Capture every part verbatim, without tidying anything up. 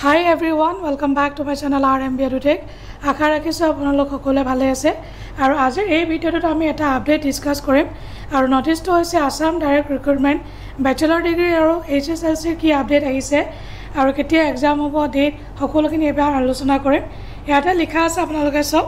Hi everyone, welcome back to my channel R M B EduTech. আশা ৰাখিছো আপোনালোক সকলোৱে ভালে আছে আৰু আজি এই ভিডিঅ'টোত আমি এটা আপডেট ডিসকাস কৰিম আৰু নটিছটো হৈছে Assam direct recruitment bachelor degree আৰু এইচ এছ এল চি কি আপডেট আহিছে আৰু কেতিয়া এক্সাম হ'ব ডেট সকলোখিনি এবাৰ আলোচনা কৰিম। ইয়াতে লিখা আছে আপোনালোকে সব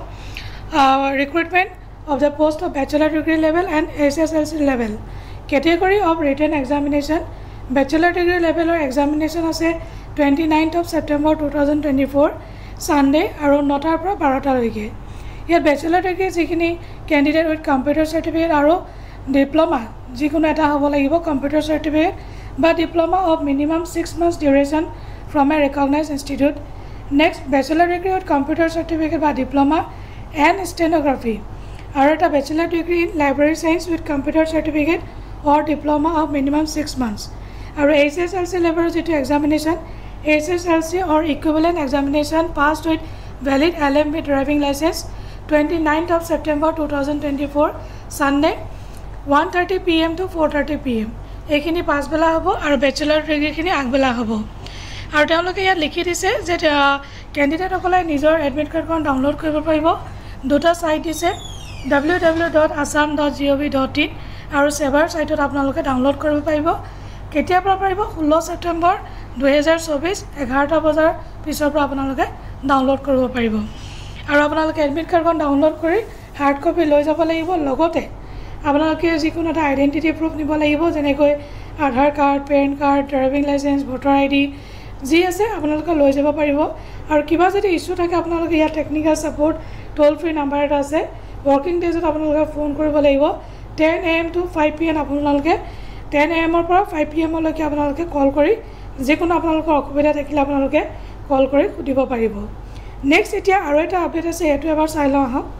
recruitment of the post of bachelor degree level and H S L C level. Category of written examination bachelor degree level or examination আছে twenty-ninth of September two thousand twenty-four Sunday around নটাৰ পৰা বাৰটা লৈকে। ইয়াত bachelor degree যিখিনি candidate with computer certificate আৰু diploma যিকোনো এটা হ'ব লাগিব computer certificate বা diploma of minimum six months duration from a recognized institute. Next, bachelor degree with computer certificate বা diploma and stenography. Or a bachelor degree in library science with computer certificate or diploma of minimum six months. Or H S L C level to examination, H S L C or equivalent examination passed with valid L M B driving license twenty-ninth of September two thousand twenty-four Sunday one thirty p m to four thirty p m এইখিনি পাঁচ বেলা হ'ব আৰু bachelor degree খিনি আগবেলা হ'ব। আৰু তেওঁলোকে ইয়াত লিখি দিছে যে ক্যান্ডিডেট সকলে নিজৰ এডমিট কাৰ্ডখন ডাউনলোড কৰিব পাৰিব। দুটা সাইট দিছে w w w dot assam dot gov dot in আৰু সেভাৰ সাইটত আপোনালোকে ডাউনলোড কৰিব পাৰিব। কেতিয়া পৰা পাৰিব ষোল্ল ছেপ্টেম্বৰ দুই হাজাৰ চৌবিশ এঘাৰটা বজাৰ পিছৰ পৰা আপোনালোকে ডাউনলোড কৰিব পাৰিব। আৰু আপোনালোকে এডমিট কাৰ্ডখন ডাউনলোড কৰি হাৰ্ড কপি লৈ যাব লাগিব। লগতে আপোনালোকে যিকোনো এটা আইডেন্টিটি প্ৰুফ নিব লাগিব যেনেকৈ Aadhaar card, PAN card, driving licence, voter ID যি আছে আপোনালোকে লৈ যাব পাৰিব। আৰু কিবা যদি ইস্যু থাকে আপোনালোকে ইয়াত technical support toll free number এটা আছে। working days of আপোনালোকে ফোন কৰিব লাগিব ten a m to five p m আপোনালোকে ten a m ৰ পৰা five p m লৈকে আপোনালোকে কল কৰি যিকোনো আপোনালোকৰ অসুবিধা থাকিলে আপোনালোকে কল কৰি সুধিব পাৰিব। নেক্সট এতিয়া আৰু এটা আপডেট আছে হেতু এবাৰ চাই লওঁ আহক।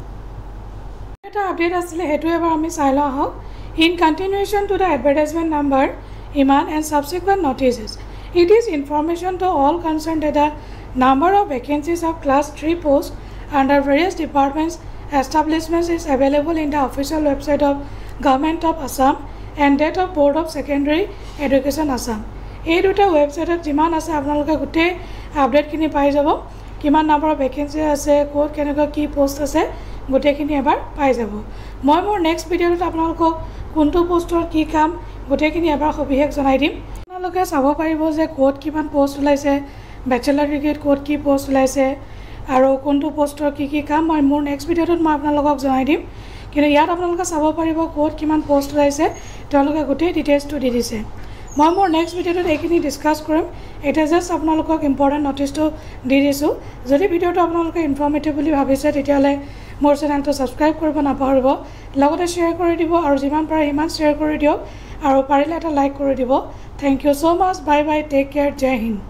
এটা আপডেট আছিল হেতু এবাৰ আমি চাই লওঁ আহক। In continuation to the advertisement number Iman and subsequent notices, it is information to all concerned that the number of vacancies of class three posts under various departments establishments is available in the official website of Government of Assam and that of Board of Secondary Education Assam. এই দুটা ওয়েবসাইটত যিমান আছে আপোনালোকে গুটে আপডেটখিনি পাই যাব। কিমান number of vacancy আছে, কোড কেনেকৈ কি পোষ্ট আছে গুটেখিনি এবাৰ পাই যাব। মই মোৰ নেক্সট ভিডিঅ'ত আপোনালোকক কোনটো পোষ্টৰ কি কাম গুটেখিনি এবাৰ সবিশেষ জনাই দিম। আপোনালোকে চাব পাৰিব যে কোড কিমান পোষ্ট ওলাইছে, ব্যাচেলাৰ ডিগ্ৰীত কোড কি পোষ্ট ওলাইছে আৰু কোনটো পোষ্টৰ কি কি কাম মই মোৰ নেক্সট ভিডিঅ'ত মই আপোনালোকক জনাই দিম। কিন্তু ইয়াত আপোনালোকে চাব পাৰিব কোড কিমান পোষ্ট ওলাইছে তেওঁলোকে গোটেই ডিটেইলছটো দি দিছে। মই মোৰ নেক্সট ভিডিঅ'ত এইখিনি ডিসকাস কৰিম। এটা জাস্ট আপোনালোকক ইম্পৰ্টেন্ট নটিছটো দি দিছোঁ। যদি ভিডিঅ'টো আপোনালোকে ইনফৰ্মেটিভ বুলি ভাবিছে তেতিয়াহ'লে মোৰ চেনেলটো সাবস্ক্ৰাইব কৰিব নাপাহৰিব, লগতে শ্বেয়াৰ কৰি দিব আৰু যিমান পাৰে ইমান শ্বেয়াৰ কৰি দিয়ক আৰু পাৰিলে এটা লাইক কৰি দিব। Thank you so much. Bye bye, take care, Jai Hind.